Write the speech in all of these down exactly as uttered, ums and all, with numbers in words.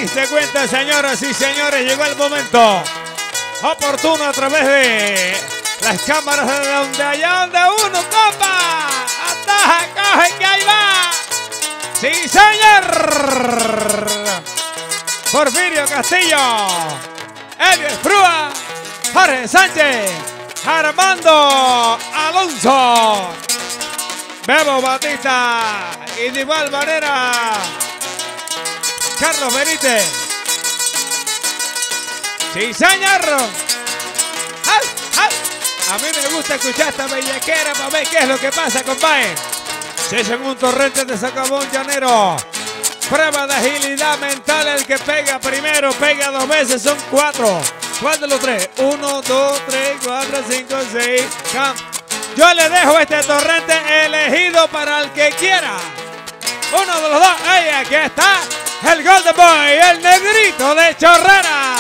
diste cuenta, señoras y señores, llegó el momento oportuno a través de las cámaras de donde allá donde uno, compa. Ataja, coge que ahí va. Sí, señor. Porfirio Castillo, Elio Esprúa, Jorge Sánchez, Armando Alonso, Bebo Batista y de igual manera Carlos Benítez. Sí, señor. ¡Ay, ay! A mí me gusta escuchar esta bellaquera para ver qué es lo que pasa, compadre. Si es en un torrente de sacabón llanero. Prueba de agilidad mental, el que pega primero, pega dos veces, son cuatro. ¿Cuál de los tres? Uno, dos, tres, cuatro, cinco, seis. Yo le dejo este torrente elegido para el que quiera. Uno de los dos. ¡Ay, aquí está! El Golden Boy, el negrito de Chorrera.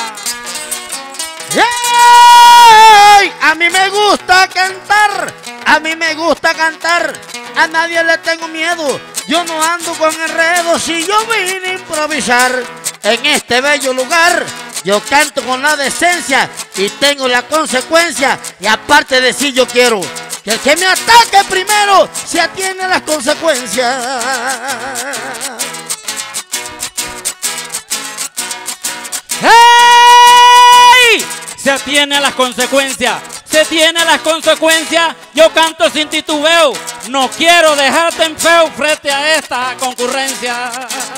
¡Hey! A mí me gusta cantar. A mí me gusta cantar. A nadie le tengo miedo. Yo no ando con enredos. Si yo vine a improvisar en este bello lugar, yo canto con la decencia y tengo la consecuencia. Y aparte de sí, yo quiero que el que me ataque primero se atiene a las consecuencias. ¡Hey! Se atiene a las consecuencias. Se tiene a las consecuencias. Yo canto sin titubeo. No quiero dejarte en feo frente a esta concurrencia.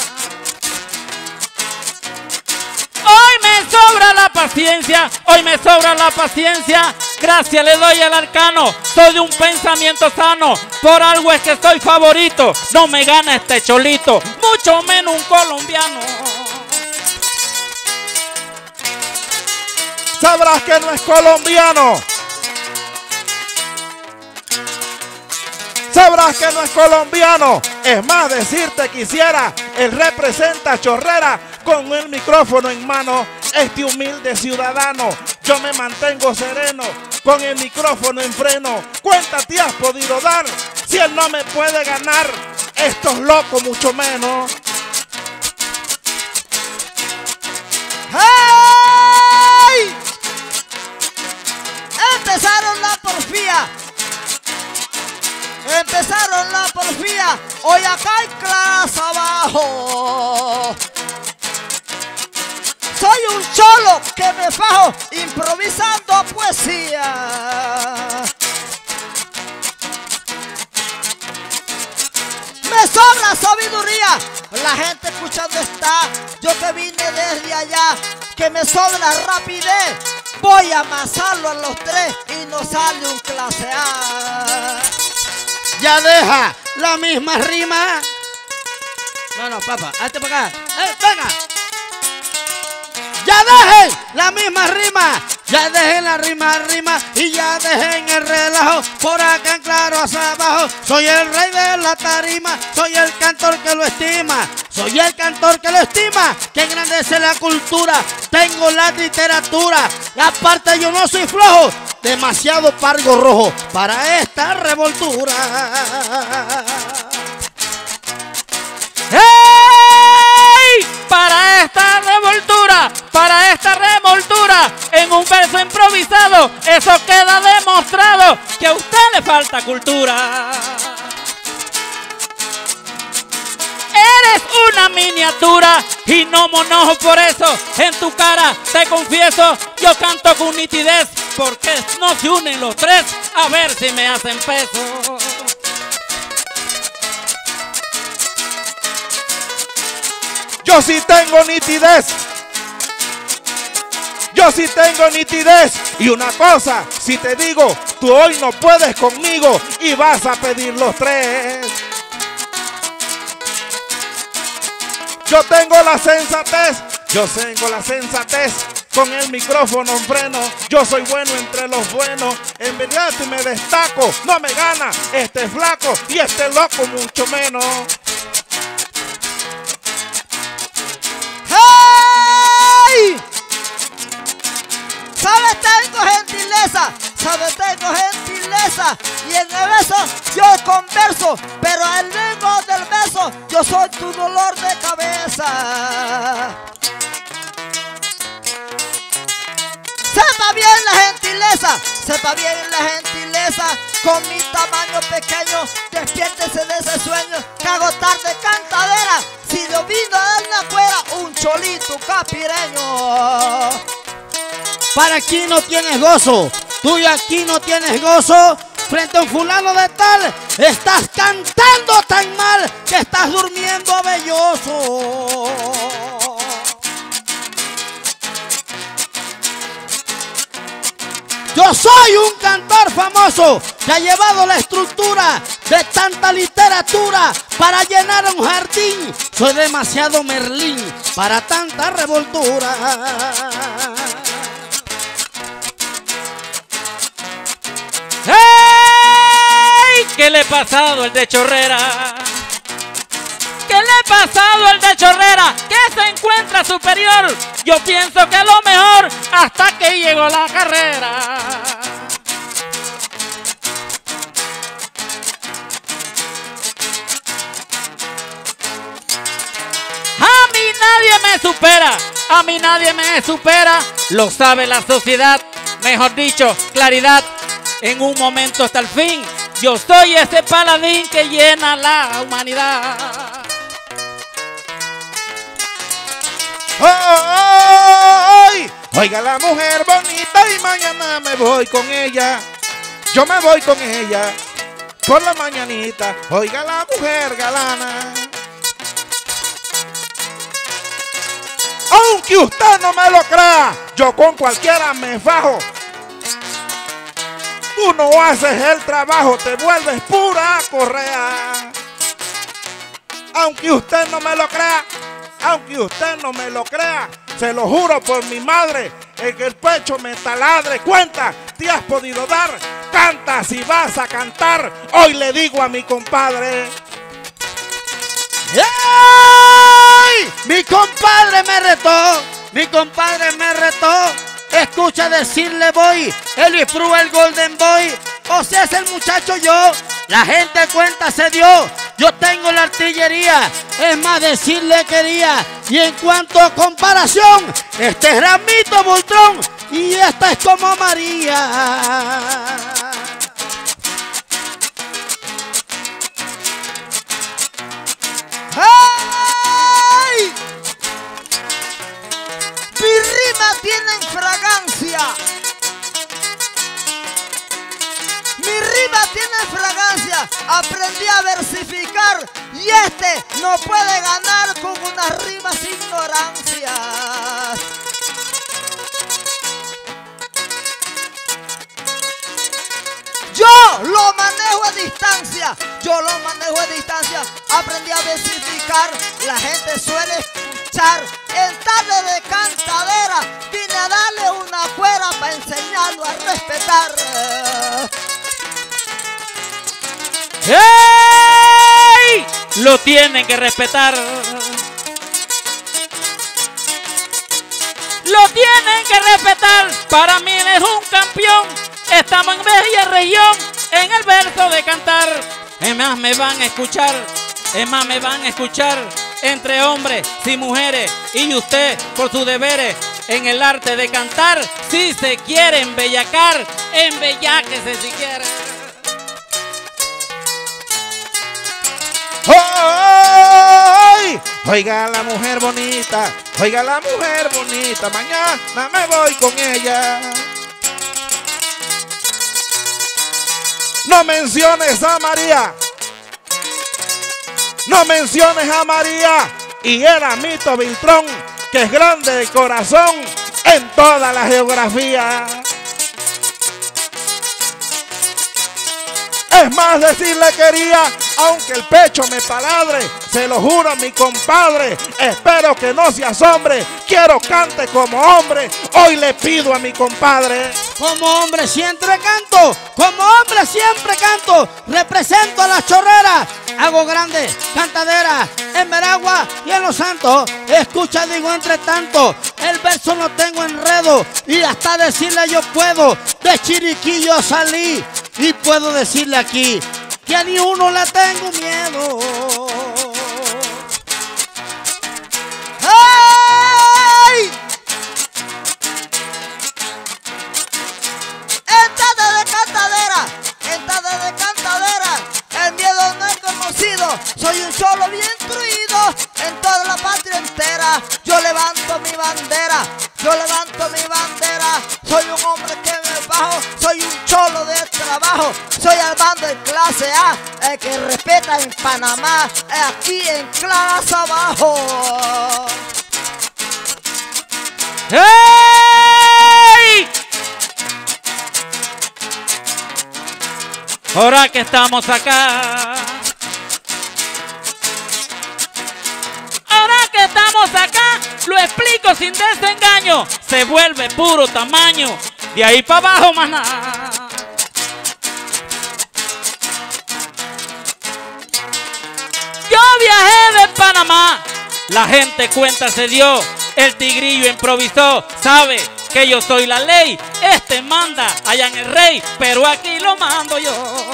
Hoy me sobra la paciencia. Hoy me sobra la paciencia. Gracias le doy al arcano. Soy de un pensamiento sano. Por algo es que soy favorito. No me gana este cholito, mucho menos un colombiano. Sabrás que no es colombiano. Sabrás que no es colombiano. Es más, decirte quisiera, él representa a Chorrera con el micrófono en mano. Este humilde ciudadano, yo me mantengo sereno con el micrófono en freno. ¿Cuánta te has podido dar? Si él no me puede ganar, estos locos mucho menos. ¡Hey! Empezaron la porfía. Empezaron la porfía. Hoy acá hay clase abajo. Soy un cholo que me fajo improvisando poesía. Me sobra sabiduría. La gente escuchando está. Yo que vine desde allá. Que me sobra rapidez. Voy a amasarlo a los tres y nos sale un clase A. Ya deja la misma rima. No, no, papá, hazte para acá. ¡Eh, venga! Ya dejen la misma rima. Ya dejen la rima, rima. Y ya dejen el relajo. Por acá en claro hacia abajo. Soy el rey de la tarima. Soy el cantor que lo estima. Soy el cantor que lo estima. Que engrandece la cultura. Tengo la literatura. Y aparte yo no soy flojo. Demasiado pargo rojo para esta revoltura. ¡Hey! Para esta revoltura, para esta revoltura, en un verso improvisado, eso queda demostrado que a usted le falta cultura. Eres una miniatura y no monojo por eso. En tu cara te confieso, yo canto con nitidez, porque no se unen los tres, a ver si me hacen peso. Yo sí tengo nitidez. Yo sí tengo nitidez. Y una cosa, si te digo, tú hoy no puedes conmigo y vas a pedir los tres. Yo tengo la sensatez. Yo tengo la sensatez. Con el micrófono en freno, yo soy bueno entre los buenos. En verdad si me destaco, no me gana este flaco y este loco mucho menos. ¡Hey! ¿Sabes? Tengo gentileza. ¿Sabes? Tengo gentileza. Y en el beso yo converso. Pero al ritmo del beso yo soy tu dolor de cabeza. gentileza, sepa bien la gentileza, con mi tamaño pequeño, despiértese de ese sueño, que hago tarde cantadera, si yo vino a dar la cuera, un cholito capireño. Para aquí no tienes gozo, tú y aquí no tienes gozo, frente a un fulano de tal, estás cantando tan mal, que estás durmiendo belloso. Yo soy un cantor famoso que ha llevado la estructura de tanta literatura para llenar un jardín. Soy demasiado Merlín para tanta revoltura. ¡Hey! ¿Qué le ha pasado al de Chorrera? ¿Qué le ha pasado al de Chorrera? ¿Qué se encuentra superior? Yo pienso que lo mejor hasta que llegó la carrera. A mí nadie me supera, a mí nadie me supera, lo sabe la sociedad, mejor dicho, claridad. En un momento hasta el fin, yo soy ese paladín que llena la humanidad. ¡Ay! Oiga la mujer bonita y mañana me voy con ella. Yo me voy con ella por la mañanita. Oiga la mujer galana. Aunque usted no me lo crea, yo con cualquiera me fajo. Tú no haces el trabajo, te vuelves pura correa. Aunque usted no me lo crea, aunque usted no me lo crea, se lo juro por mi madre, en que el pecho me taladre. Cuenta, te has podido dar, canta si vas a cantar. Hoy le digo a mi compadre. ¡Ey! Mi compadre me retó, mi compadre me retó. Escucha decirle voy, el Luis Prue, el Golden Boy. O sea, es el muchacho yo, la gente cuenta se dio. Yo tengo la artillería, es más decirle quería. Y en cuanto a comparación, este es Ramito Bultrón y esta es como María. ¡Ay! Mi rima tiene fragancia. Mi rima tiene fragancia. Aprendí a versificar y este no puede ganar con unas rimas ignorancias. Yo lo manejo a distancia, yo lo manejo a distancia. Aprendí a versificar, la gente suele escuchar. En tarde de cantadera vine a darle una cuera para enseñarlo a respetar. ¡Hey! Lo tienen que respetar. Lo tienen que respetar. Para mí él es un campeón. Estamos en bella región, en el verso de cantar. Es más me van a escuchar, es más me van a escuchar. Entre hombres y mujeres, y usted por sus deberes en el arte de cantar. Si se quiere embellacar, embelláquese si quiere. ¡Ay! Oiga la mujer bonita, oiga la mujer bonita, mañana me voy con ella. No menciones a María, no menciones a María y el Ramito Bultrón, que es grande de corazón en toda la geografía. Es más decirle quería, aunque el pecho me paladre, se lo juro a mi compadre, espero que no se asombre, quiero cante como hombre, hoy le pido a mi compadre. Como hombre siempre canto, como hombre siempre canto, represento a la Chorrera, hago grande cantadera en Veragua y en Los Santos. Escucha, digo entre tanto, el verso no tengo enredo y hasta decirle yo puedo, de Chiriquí yo salí y puedo decirle aquí que a ni uno le tengo miedo. ¡Hey! bandera, yo levanto mi bandera, yo levanto mi bandera. Soy un hombre que me bajo, soy un cholo de trabajo, soy Armando en clase A, el que respeta en Panamá, aquí en clase abajo. ¡Hey! Ahora que estamos acá, ahora que estamos acá, lo explico sin desengaño, se vuelve puro tamaño, de ahí para abajo más nada. Yo viajé de Panamá, la gente cuenta se dio, el tigrillo improvisó, sabe que yo soy la ley, este manda allá en el rey, pero aquí lo mando yo.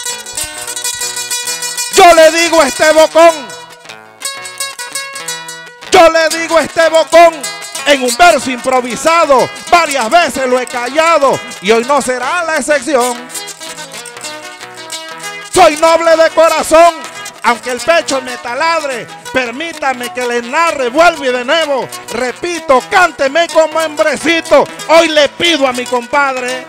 Yo le digo a este bocón, yo le digo a este bocón, en un verso improvisado, varias veces lo he callado y hoy no será la excepción. Soy noble de corazón, aunque el pecho me taladre, permítame que le narre, vuelvo y de nuevo, repito, cánteme como hembrecito, hoy le pido a mi compadre.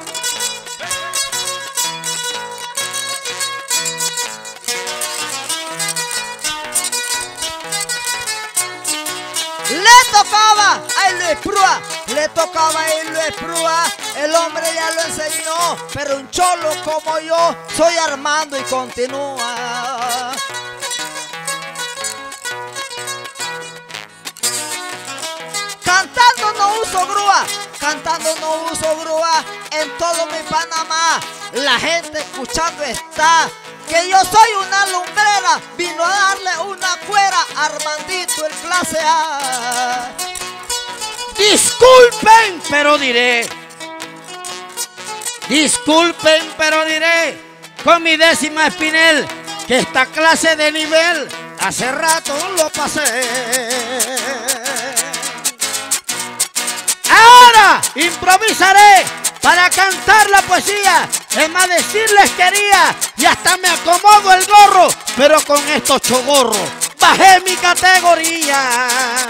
Le tocaba a Luis Prúa, le tocaba a Luis Prúa, el hombre ya lo enseñó, pero un cholo como yo, soy Armando y continúa. Cantando no uso grúa, cantando no uso grúa, en todo mi Panamá, la gente escuchando está, que yo soy una lumbrera, vino a darle una cuera a Armandito el clase A. Disculpen, pero diré, disculpen, pero diré, con mi décima Espinel, que esta clase de nivel hace rato lo pasé. Ahora improvisaré para cantar la poesía, es más decirles quería, y hasta me acomodo el gorro, pero con estos chogorros bajé mi categoría.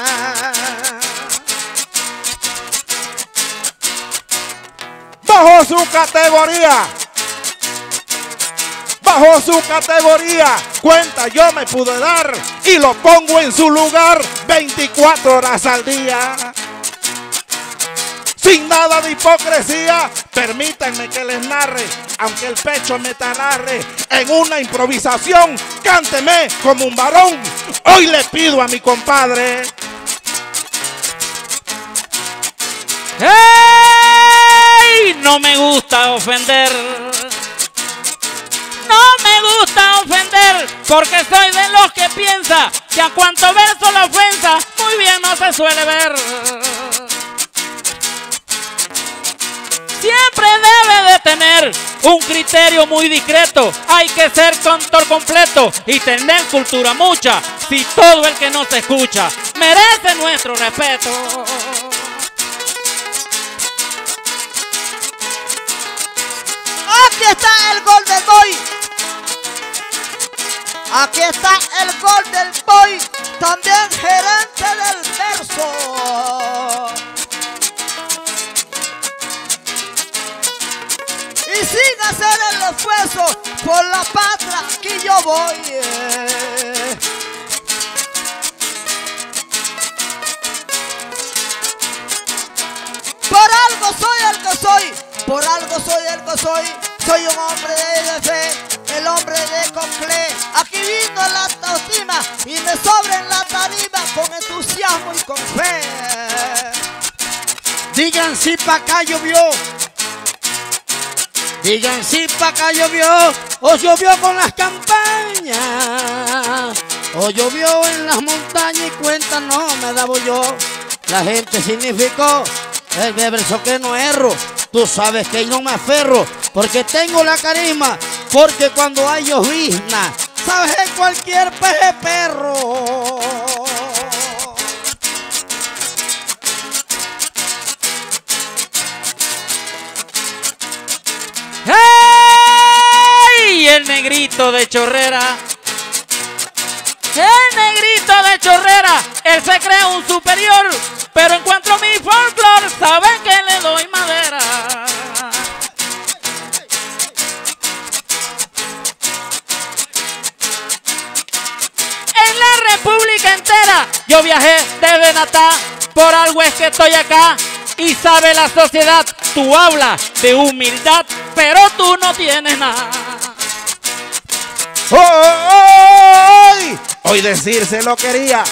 Bajo su categoría, bajo su categoría, cuenta yo me pude dar y lo pongo en su lugar veinticuatro horas al día. Sin nada de hipocresía, permítanme que les narre, aunque el pecho me talarre, en una improvisación, cánteme como un varón, hoy le pido a mi compadre. ¡Hey! No me gusta ofender, no me gusta ofender, porque soy de los que piensa que a cuanto verso la ofensa, muy bien no se suele ver. Siempre debe de tener un criterio muy discreto. Hay que ser cantor completo y tener cultura mucha. Si todo el que no se escucha merece nuestro respeto. Aquí está el Golden Boy. Aquí está el Golden Boy, también gerente del verso. Y sin hacer el esfuerzo por la patria, aquí yo voy. eh. Por algo soy el que soy, por algo soy el que soy. Soy un hombre de fe, el hombre de Conclé. Aquí vino la autoestima y me sobra en la tarima con entusiasmo y con fe. Digan si pa' acá llovió, digan si pa' acá llovió, o llovió con las campañas, o llovió en las montañas y cuenta no me daba yo. La gente significó el verso que no erro. Tú sabes que no me aferro, porque tengo la carisma, porque cuando hay llovizna, sabes que cualquier peje perro. ¡Hey! El negrito de Chorrera, el negrito de Chorrera, él se cree un superior, pero encuentro mi folclor, saben que le doy madera. En la República entera yo viajé desde Natal, por algo es que estoy acá. Y sabe la sociedad, tú hablas de humildad, pero tú no tienes nada. Hoy, hoy decírselo quería.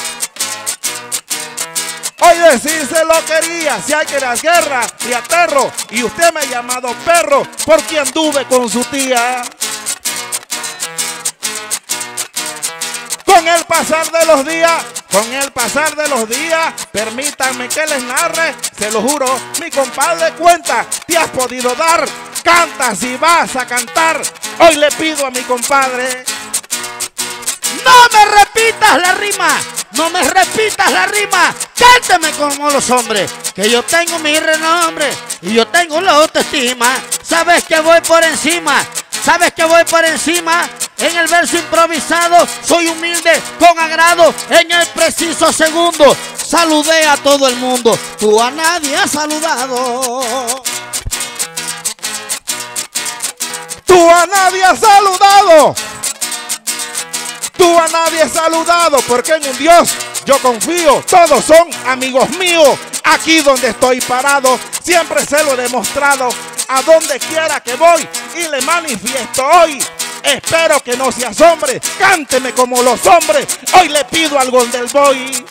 Hoy decírselo quería. Si hay que las guerras, me aterro. Y usted me ha llamado perro porque anduve con su tía. Con el pasar de los días, con el pasar de los días, permítanme que les narre, se lo juro, mi compadre cuenta, te has podido dar, canta si vas a cantar, hoy le pido a mi compadre. No me repitas la rima, no me repitas la rima, cántame como los hombres, que yo tengo mi renombre y yo tengo la autoestima, sabes que voy por encima, sabes que voy por encima. En el verso improvisado soy humilde con agrado. En el preciso segundo saludé a todo el mundo. Tú a nadie has saludado. Tú a nadie has saludado. Tú a nadie has saludado. Porque en un Dios yo confío. Todos son amigos míos. Aquí donde estoy parado siempre se lo he demostrado. A donde quiera que voy y le manifiesto hoy. Espero que no se asombre, cánteme como los hombres, hoy le pido al Golden Boy.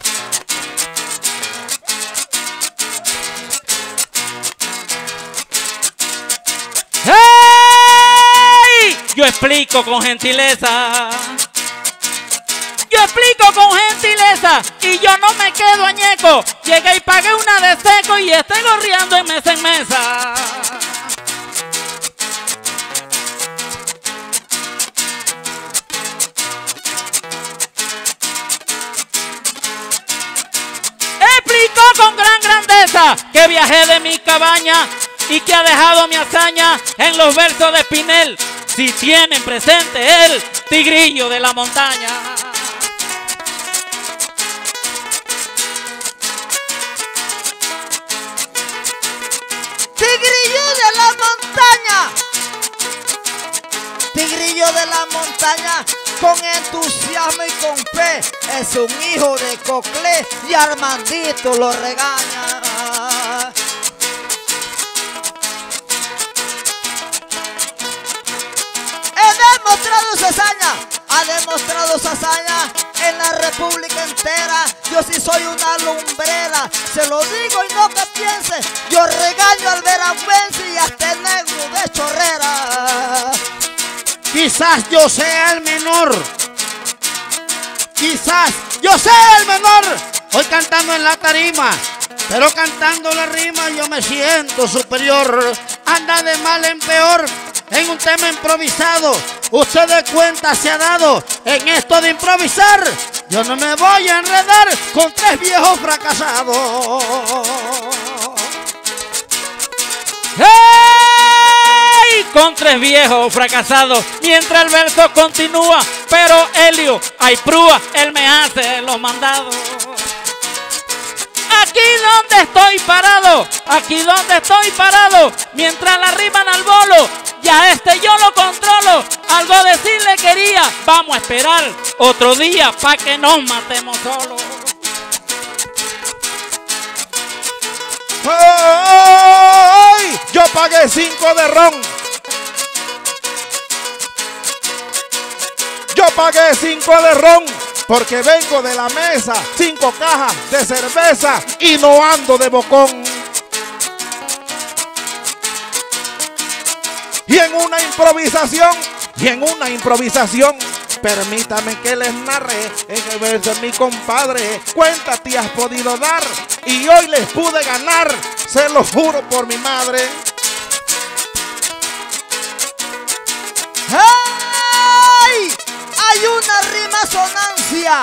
¡Hey! Yo explico con gentileza. Yo explico con gentileza y yo no me quedo añeco. Llegué y pagué una de seco y estoy gorreando en mesa en mesa. Explico con gran grandeza que viajé de mi cabaña y que ha dejado mi hazaña en los versos de Pinel. Si tienen presente el tigrillo de la montaña. Tigrillo de la montaña. Tigrillo de la montaña. Con entusiasmo y con fe, es un hijo de Coclé y Armandito lo regaña. He demostrado su hazaña, ha demostrado su hazaña en la República entera. Yo sí soy una lumbrera, se lo digo y no que piense. Yo regaño al veragüense y hasta el negro de Chorrera. Quizás yo sea el menor, quizás yo sea el menor, hoy cantando en la tarima, pero cantando la rima yo me siento superior. Anda de mal en peor en un tema improvisado, usted de cuenta se ha dado en esto de improvisar. Yo no me voy a enredar con tres viejos fracasados. ¡Hey! Con tres viejos fracasados, mientras el verso continúa, pero Helio, hay prúa, él me hace los mandados. Aquí donde estoy parado, aquí donde estoy parado, mientras la riman al bolo, ya este yo lo controlo. Algo decirle quería, vamos a esperar otro día pa' que nos matemos solos. ¡Ay! Yo pagué cinco de ron. Yo pagué cinco de ron porque vengo de la mesa, cinco cajas de cerveza y no ando de bocón. Y en una improvisación, y en una improvisación, permítame que les narre en el verso de mi compadre. Cuenta te has podido dar y hoy les pude ganar, se lo juro por mi madre. ¡Hey! Hay una rima sonancia.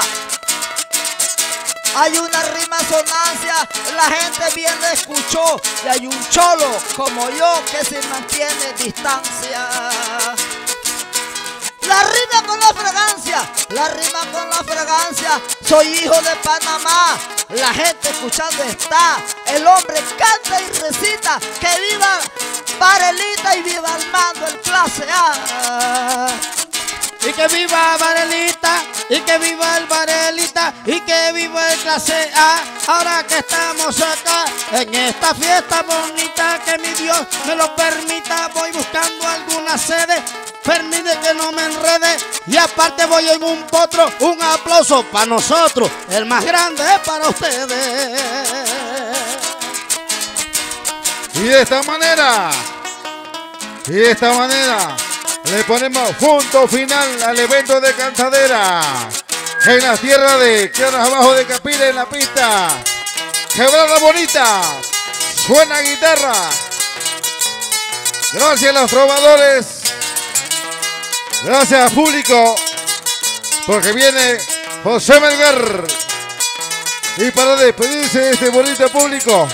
Hay una rima sonancia. La gente bien la escuchó. Y hay un cholo como yo que se mantiene distancia. La La rima con la fragancia, la rima con la fragancia. Soy hijo de Panamá, la gente escuchando está. El hombre canta y recita, que viva Varelita y viva Armando el clase A. Y que viva Varelita, y que viva el Varelita, y que viva el clase A. Ahora que estamos acá, en esta fiesta bonita, que mi Dios me lo permita, voy buscando alguna sede, permite que no me enrede, y aparte voy en un potro, un aplauso para nosotros, el más grande es para ustedes. Y de esta manera, y de esta manera, le ponemos punto final al evento de cantadera en la tierra de Tierras Abajo de Capira, en la pista Quebrada Bonita. Suena guitarra. Gracias a los trovadores. Gracias público. Porque viene José Melgar. Y para despedirse de este bonito público,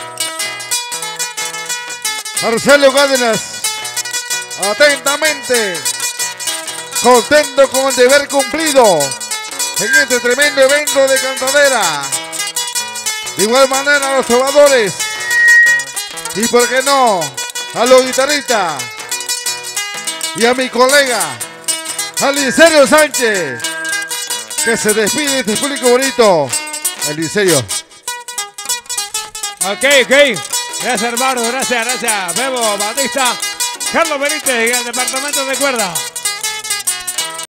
Marcelo Cárdenas. Atentamente, contento con el deber cumplido en este tremendo evento de cantadera. De igual manera a los trovadores y por qué no a los guitarristas y a mi colega Alicerio Sánchez, que se despide de este público bonito. Alicerio. Ok, ok. Gracias, hermano. Gracias, gracias. Bebo Batista. Carlos Benítez en el departamento de cuerda.